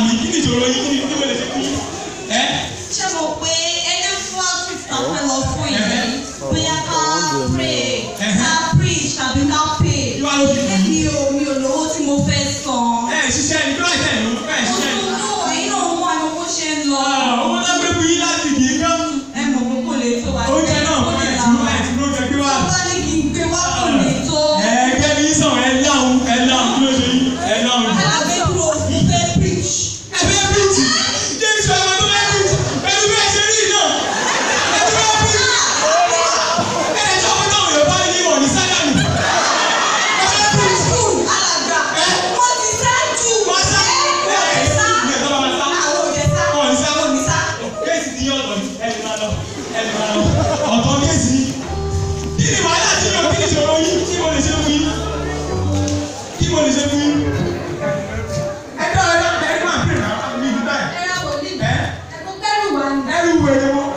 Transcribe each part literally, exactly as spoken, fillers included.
mi kí ni ìṣòro yìí kí ni kí mo lè ṣe fún yín. Ṣé mo pé ẹni fún outfit kan fẹ́ lọ fún yìí? Bóyá ká pray, ká preach tàbí ká pay. Mi ò mi ò lówó tí mo fẹ́ san. Ẹ ṣiṣẹ́ ní kíláàsì ẹ̀ ló fẹ́ ṣiṣẹ́ ní. Ọdún ẹ̀yin náà mú àwọn owó ṣe ń lọ. Owó náà gbé fún yín láti dì í gán. Ẹ mọ̀ pé kò lè tó wa. Oúnjẹ náà kọ́ ẹ̀ tí wọ́n ẹ̀ tí wọ́n fẹ́ gbé wá. Wọ́n bá ní kí n gbé wá kò lè tó. Ẹ gẹ́ bí sàn ẹ láhùn ẹ láhùn kí ló ṣe yín ẹ láhùn. Àbẹ̀ kúrò fún fẹ́ preach. Ẹ fẹ́ preach. Jésù ẹ̀ wọ́n tó fẹ́ preach. Pẹ̀lú bí ẹ ṣe rí náà. Ẹ tó fẹ́ preach. Ẹ lè sọ fún táwọn Yorùbá ní ìwọ̀n ní sáyà nù. Ẹ fẹ́ preach. Alàgbà. Wọ́n ti sá jù. Wọ́n sá. Wọ́n ti sá. Ẹ tó bá máa sá. Àwọn òde sá. Wọ́n ní sá. Wọ́n ní sá. Kéèsì ti yí ọ̀tọ̀ ni ẹ lè máa lọ. Ẹ lè máa lọ. Ọ̀tọ̀ kéèsì yìí. Kí ni wàhálà tí yóò kí ni ìṣòro yìí? Kí mo lè ṣe fún yín? Kí mo lè ṣe fún yín? Ẹ dá ẹ dá ẹ máa pè náà mi ìdúrà ẹ̀. Ẹ yà wò ní. Ẹ Ẹ kó kẹ́rù wá ní. ẹrù wèrè wọn.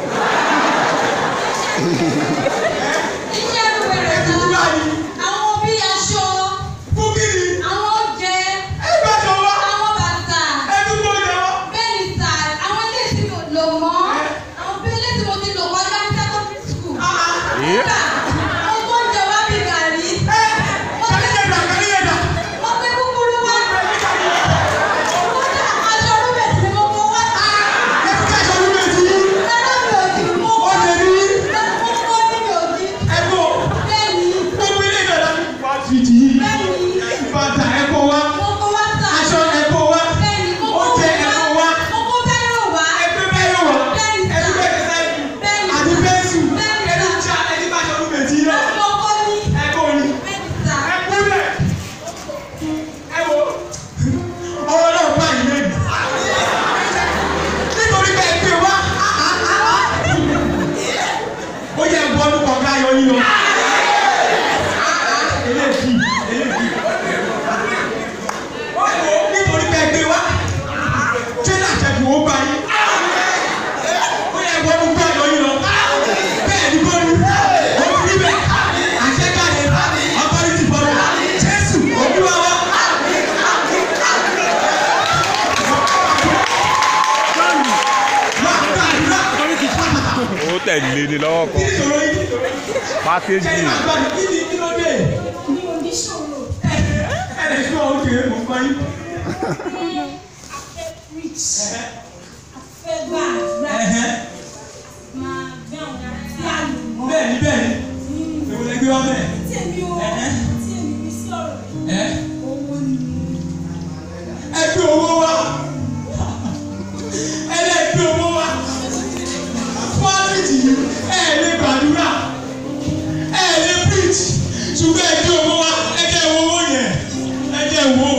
Iṣẹ́ ẹrù wẹ̀rẹ̀ Ẹrù kan. wá ní. Àwọn bí aṣọ, Fún kí ni? àwọn oúnjẹ, Ẹ gbà jọ wá. àwọn bàtà. Ẹ tún gbọ́ jọ wá. Bẹ́ẹ̀ni sà, àwọn ilé tí mo lò mọ́. Àwọn bí ilé tí mo ti lò kọjá ní secondary school. Kódà, mo tó ń jẹ wá bí gàrí. Kàníyẹ̀dà kàníyẹ̀dà. Wọ́n gbé kúkúrú wá. Kódà, aṣọ rúbẹ̀ tí mo kó wá. Ẹ fi káṣọ lórí ètí yín. Rárá mi ò jí mọ́. Ó lè rí. Mo kó ní mi ò jí. Ẹ kó. Bẹ́ẹ̀ni, Gbogbo ilé ìdọ̀dà mi. Wá fi tì yín. bẹ́ẹ̀ni, Bàtà ẹ kó wá. mo kó wá sà. Aṣọ ẹ kó wá. Bẹ́ẹ̀ni, mo kó Oúnjẹ ẹ kó wá. mo kó bẹ́rù wá. Ẹgbẹ́ bẹ́ẹ̀ wá. Bẹ́ẹ̀ni sà. Ẹgbẹ́ bẹ́ẹ̀ sẹ́yìn. Bẹ́ẹ̀ni Àti sà. bẹ́ẹ̀sù. Bẹ́ẹ̀ni Ẹni sà. já ẹni bá aṣọ lórí ètí yín. Mo kó ní. Ẹ kó ni. Bẹ́ẹ̀ni sà. Ẹ kú bẹ́ẹ̀. Ẹ wo. Ọwọ́ náà bá yín lẹ́nu. Nítorí bẹ́ẹ̀ gbé wá. Ó yẹ bọ́ọ̀lù kọ̀ọ̀kan ayọ̀ yín lọ. Eléyìí, eléyìí. Nítorí bẹ́ẹ̀ gbé wá. Tírélà jẹ̀bù ó gbà yín. Ó yẹ bọ́ọ̀lù kọ̀ ayọ̀ yín lọ. Bẹ́ẹ̀ ni bọ́ọ̀lù. Ó ti rí bẹ́ẹ̀. Àṣekáyé. Ọkọ̀rìtì bọ́ọ̀lù. Jésù Olúwa wa. Ó tẹ̀lé ni lọ́wọ́ kan. Pákéjì. Kí ni kí ló dé? Mi ò ní ṣòro. Ẹ lè sọ òkè mọ̀ fún yín. A fẹ́ preach. A fẹ́ gbàdúrà. Máa gbé àwọn tí a lò mọ́. Bẹ́ẹ̀ni bẹ́ẹ̀ni. Èwo lẹ gbé wá bẹ́ẹ̀? Tí èmi ò tí èmi rí sí ọ̀rọ̀ yìí. Ẹ Owó ni. ẹ gbé owó wá. Ẹ lè gbé owó wá. Fọ́ọ̀lìtì ẹ lè gbàdúrà. Ẹ lè preach. Ṣùgbọ́n ẹ gbé owó wá. Ẹ jẹ́ wo owó yẹn. Ẹ jẹ́ wo.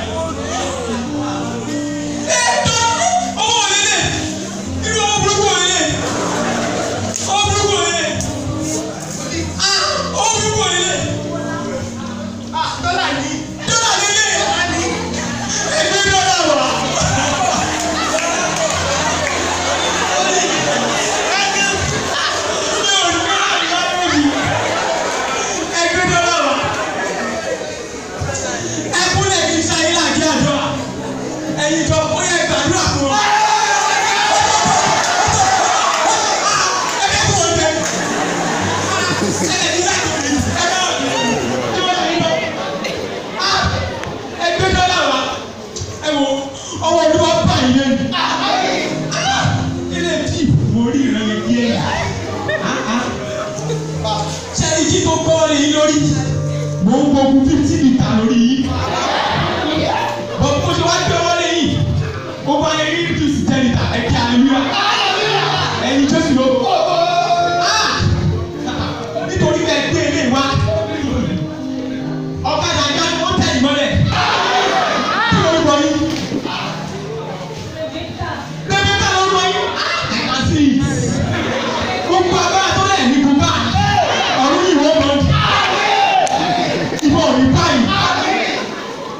Ẹ tọ́ owó òlélẹ̀. Irú owó burúkú òlélẹ̀. Owó burúkú òlélẹ̀. Ah! Owó burúkú òlélẹ̀. Ah! Dọ́là yìí. Dọ́là lélẹ̀. Ẹ gbé dọ́là wá. Ẹyin jọ ó yẹ gbàdúrà fún ọ. Ẹgbẹ́ kò dé. Ẹgbẹ́ ní láti rí. Ẹgbẹ́ dọ́là wa. Ẹ wo ọwọ́ olúwa bá yín lẹ́nu. Ilé tí mo rí ìrànlẹ́ díẹ̀. Ṣẹ́ni kí tó gbọ́ lé yín lórí. Mo ń gbógun fifty litre lórí yín. Bọ́n mo ṣe wá gbé ọwọ́ lé yín. Mo bá yẹ rí jùsì ten litre ẹ̀kí àlùyà. Ẹyin Jésù ló. Nítorí bẹ́ẹ̀ gbé ilé wa. Ọ̀kadà ìjà ni wọ́n tẹ̀ ìmọ́lẹ̀. Kí ló ń bọ̀ yín? Rẹ̀bẹ̀ká ló ń bọ̀ yín. Ẹ̀ka sí i. Gbogbo agbára tó lẹ̀ ní gbogbo ọ̀run yìí wọ́n bọ̀. Ìbọn ò ní báyìí.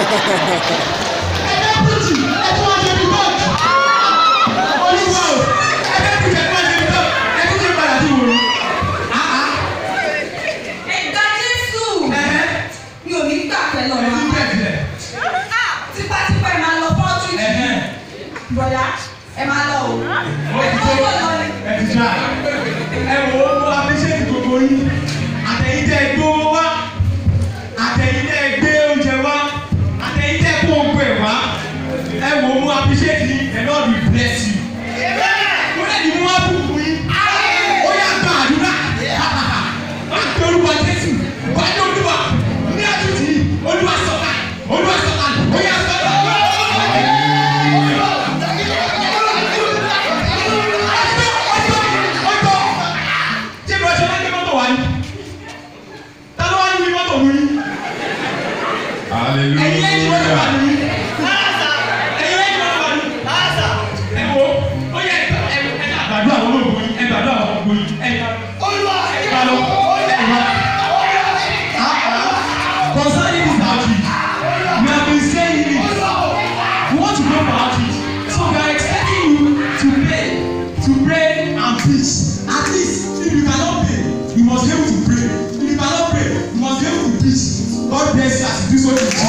Bọ̀dá ẹ máa lọ o. Ẹ ti tó ẹ ti jà. Ẹ wo mo appreciate gbogbo yín. Àtẹ̀yìn tẹ́ gbé owó wá. Àtẹ̀yìn tẹ́ gbé oúnjẹ wá. Àtẹ̀yìn tẹ́ kó ogun ẹ̀ wá. Ẹ wo mo appreciate yín. The Lord will bless you. Mo lè ní mo wá bùkún yín. Ó yà gba àdúrà. Má gbé olúwa Jésù. Wá ní olúwa. Ní àtúntì yìí. Olúwa sọ̀tà. Olúwa sọ̀tà. Ó yà sọ̀tà. At least, if you cannot pray, you must be able to pray. If you cannot pray, you must be able to preach. God bless you as you do so.